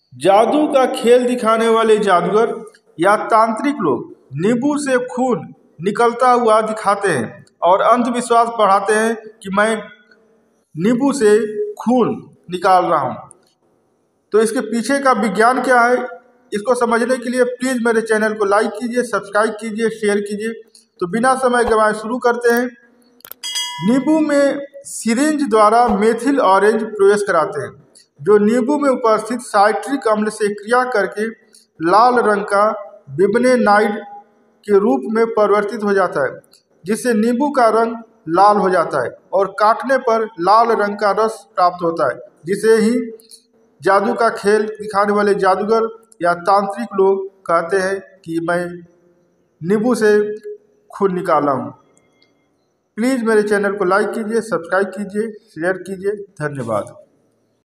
जादू का खेल दिखाने वाले जादूगर या तांत्रिक लोग नींबू से खून निकलता हुआ दिखाते हैं और अंधविश्वास बढ़ाते हैं कि मैं नींबू से खून निकाल रहा हूँ। तो इसके पीछे का विज्ञान क्या है, इसको समझने के लिए प्लीज़ मेरे चैनल को लाइक कीजिए, सब्सक्राइब कीजिए, शेयर कीजिए। तो बिना समय गंवाए शुरू करते हैं। नींबू में सिरिंज द्वारा मेथिल ऑरेंज प्रवेश कराते हैं, जो नींबू में उपस्थित साइट्रिक अम्ल से क्रिया करके लाल रंग का बिबनेनाइड के रूप में परिवर्तित हो जाता है, जिससे नींबू का रंग लाल हो जाता है और काटने पर लाल रंग का रस प्राप्त होता है, जिसे ही जादू का खेल दिखाने वाले जादूगर या तांत्रिक लोग कहते हैं कि मैं नींबू से खून निकाला हूँ। प्लीज़ मेरे चैनल को लाइक कीजिए, सब्सक्राइब कीजिए, शेयर कीजिए। धन्यवाद।